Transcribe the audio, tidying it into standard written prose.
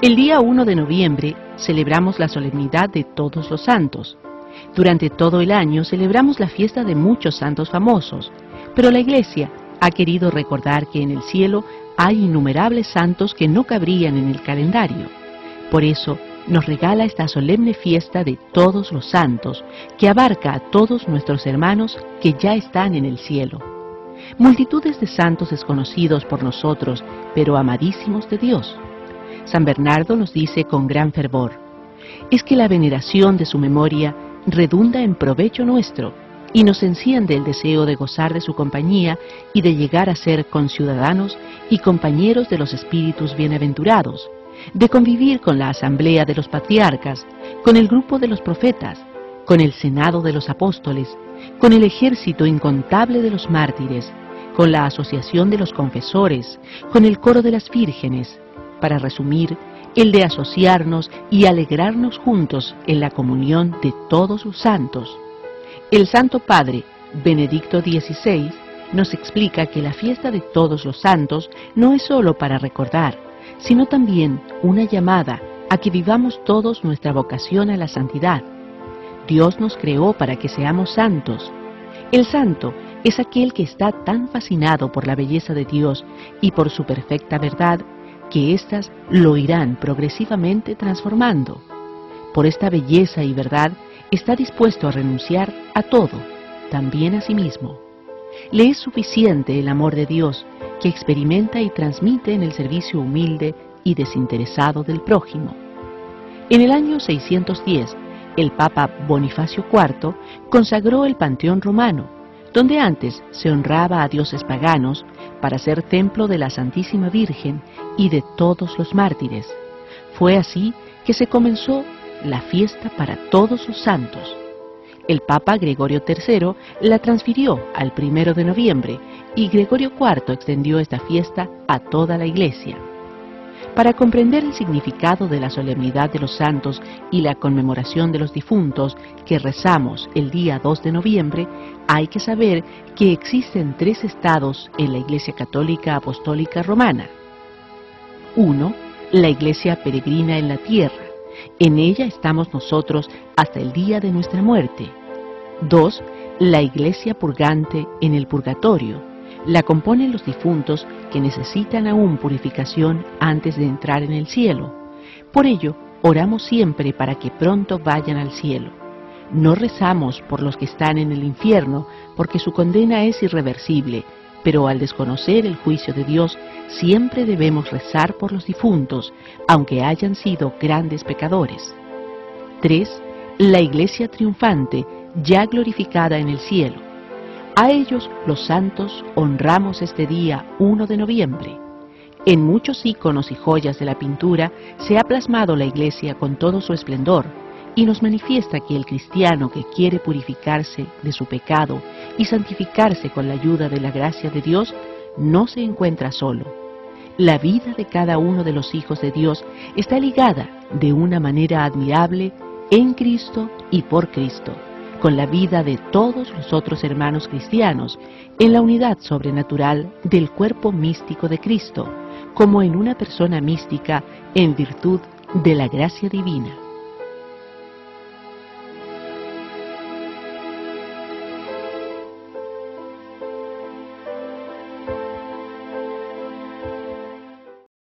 El día 1 de noviembre celebramos la solemnidad de Todos los Santos. Durante todo el año celebramos la fiesta de muchos santos famosos, pero la Iglesia ha querido recordar que en el cielo hay innumerables santos que no cabrían en el calendario. Por eso nos regala esta solemne fiesta de Todos los Santos, que abarca a todos nuestros hermanos que ya están en el cielo. Multitudes de santos desconocidos por nosotros, pero amadísimos de Dios. San Bernardo nos dice con gran fervor: es que la veneración de su memoria redunda en provecho nuestro y nos enciende el deseo de gozar de su compañía y de llegar a ser conciudadanos y compañeros de los espíritus bienaventurados, de convivir con la asamblea de los patriarcas, con el grupo de los profetas, con el senado de los apóstoles, con el ejército incontable de los mártires, con la asociación de los confesores, con el coro de las vírgenes, para resumir, el de asociarnos y alegrarnos juntos en la comunión de todos los santos. El Santo Padre, Benedicto XVI, nos explica que la fiesta de Todos los Santos no es sólo para recordar, sino también una llamada a que vivamos todos nuestra vocación a la santidad. Dios nos creó para que seamos santos. El santo es aquel que está tan fascinado por la belleza de Dios y por su perfecta verdad, que éstas lo irán progresivamente transformando. Por esta belleza y verdad está dispuesto a renunciar a todo, también a sí mismo. Le es suficiente el amor de Dios, que experimenta y transmite en el servicio humilde y desinteresado del prójimo. En el año 610, el Papa Bonifacio IV consagró el Panteón Romano, donde antes se honraba a dioses paganos, para ser templo de la Santísima Virgen y de todos los mártires. Fue así que se comenzó la fiesta para todos los santos. El Papa Gregorio III la transfirió al 1 de noviembre y Gregorio IV extendió esta fiesta a toda la Iglesia. Para comprender el significado de la solemnidad de los santos y la conmemoración de los difuntos que rezamos el día 2 de noviembre, hay que saber que existen 3 estados en la Iglesia Católica Apostólica Romana. 1. La Iglesia peregrina en la tierra. En ella estamos nosotros hasta el día de nuestra muerte. 2. La Iglesia purgante en el purgatorio. La componen los difuntos que necesitan aún purificación antes de entrar en el cielo. Por ello, oramos siempre para que pronto vayan al cielo. No rezamos por los que están en el infierno, porque su condena es irreversible, pero al desconocer el juicio de Dios, siempre debemos rezar por los difuntos, aunque hayan sido grandes pecadores. 3. La Iglesia triunfante, ya glorificada en el cielo. A ellos, los santos, honramos este día 1 de noviembre. En muchos íconos y joyas de la pintura se ha plasmado la Iglesia con todo su esplendor y nos manifiesta que el cristiano que quiere purificarse de su pecado y santificarse con la ayuda de la gracia de Dios no se encuentra solo. La vida de cada uno de los hijos de Dios está ligada de una manera admirable en Cristo y por Cristo, con la vida de todos los otros hermanos cristianos, en la unidad sobrenatural del cuerpo místico de Cristo, como en una persona mística en virtud de la gracia divina.